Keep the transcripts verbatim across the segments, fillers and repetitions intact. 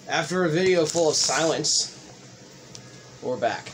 After a video full of silence, we're back.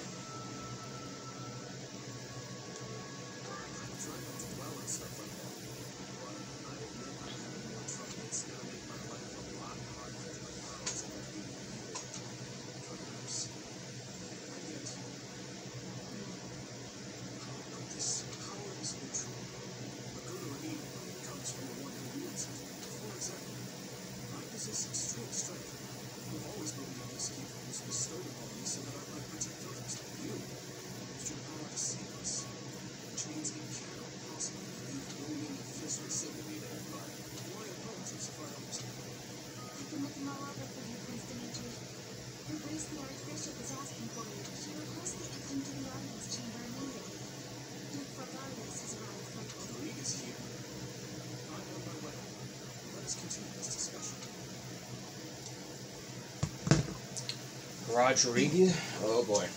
Rodriguez? Oh boy.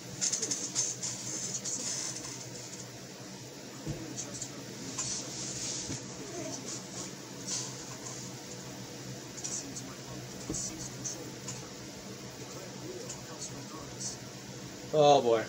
Oh boy.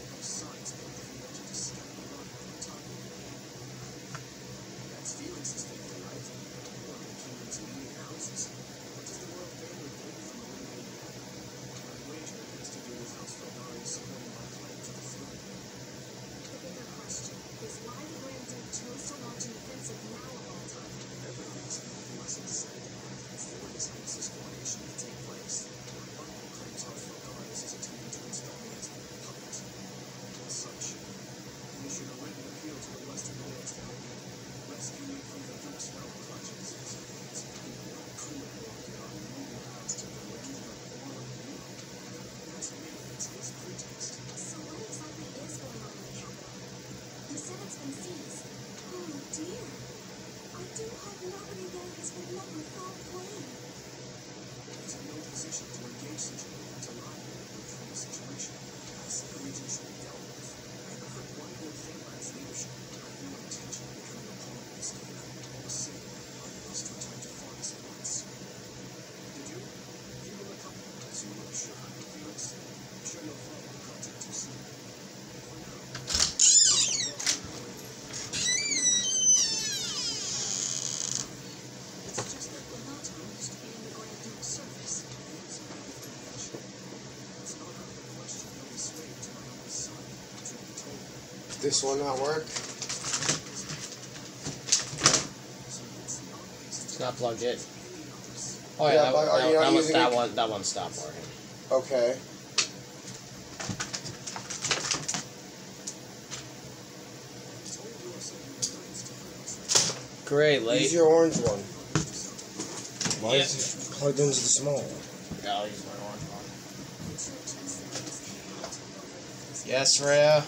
This one not work? It's not plugged in. Oh yeah, Yeah, that, but are that, you not that, one, using that it? one that one stopped working. Okay. Great, late. Use your orange one. Why Yeah. is it plugged into the small one? Yeah, I'll use my orange one. Yes, Rhea.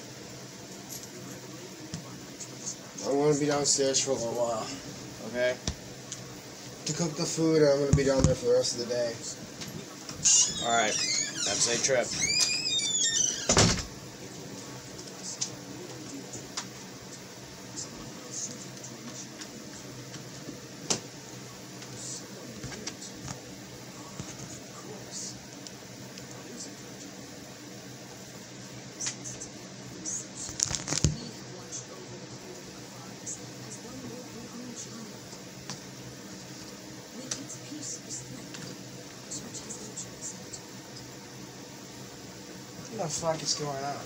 I'm going to be downstairs for a little while Okay. to cook the food, and I'm going to be down there for the rest of the day. Alright. Have a safe trip. What the fuck is going on?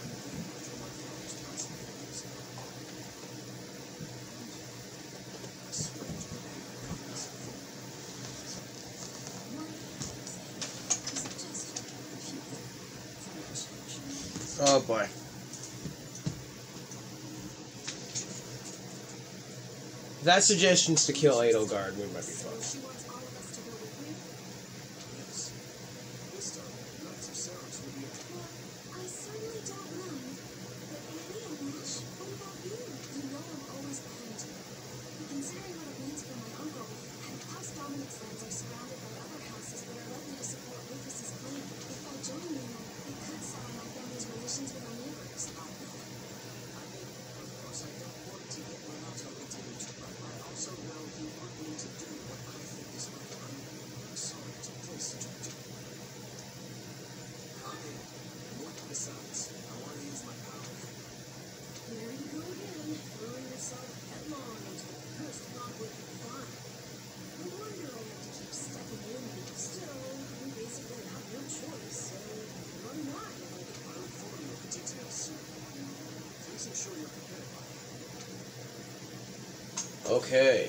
Oh boy. That suggestions to kill Edelgard, we might be fucked. Okay.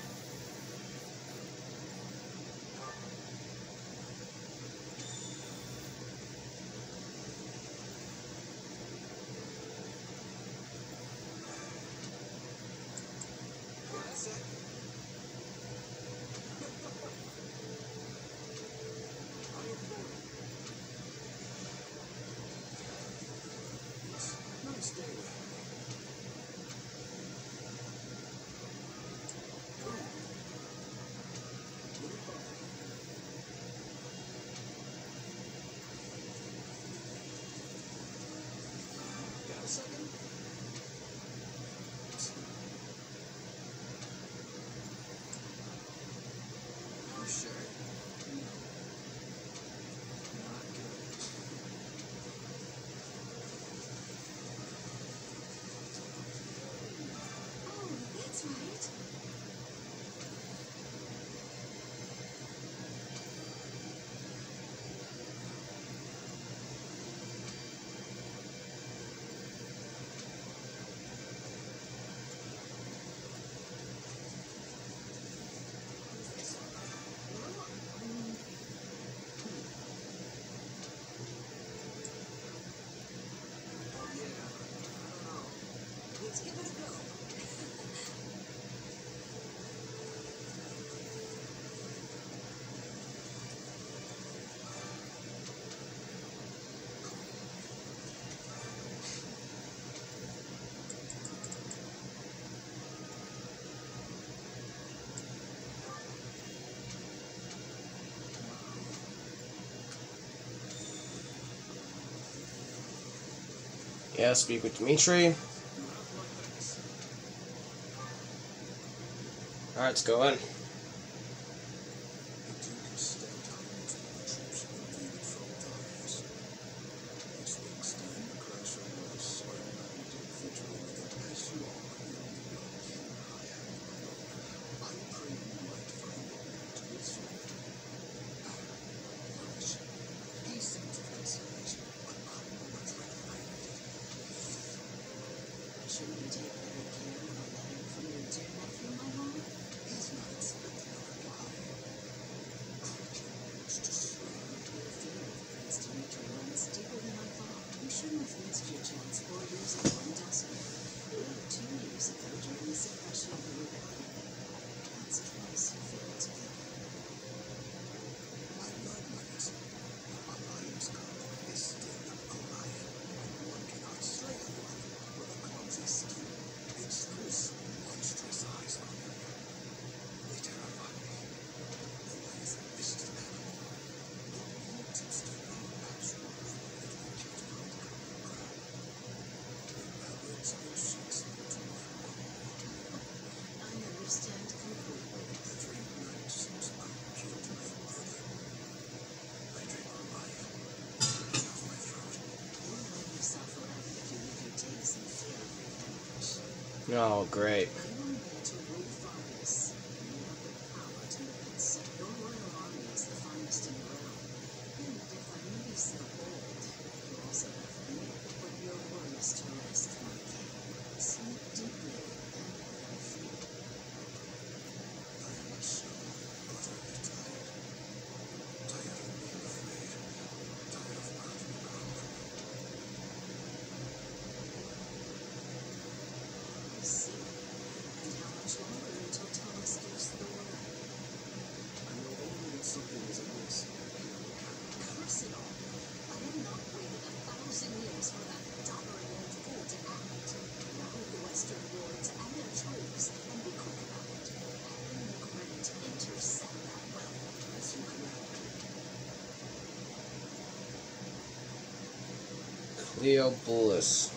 Yeah, speak with Dimitri. Alright, let's go in. Oh, great. Leo Bliss.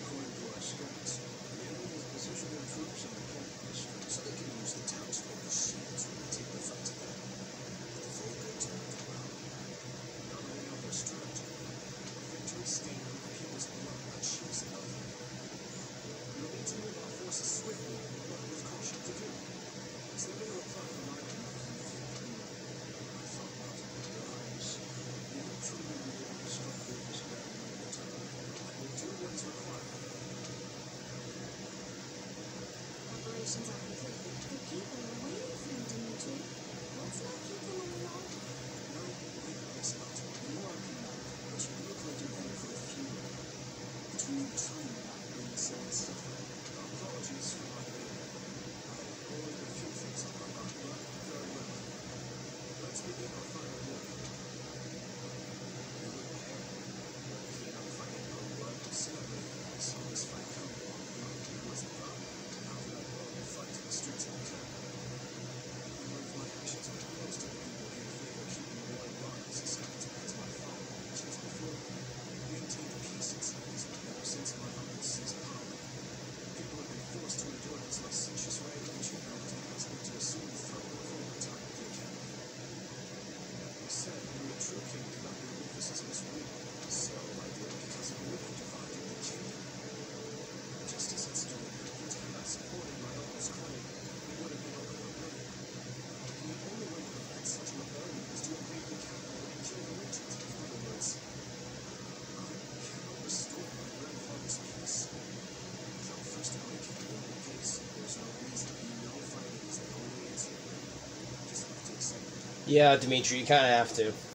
Yeah, Dimitri, you kind of have to.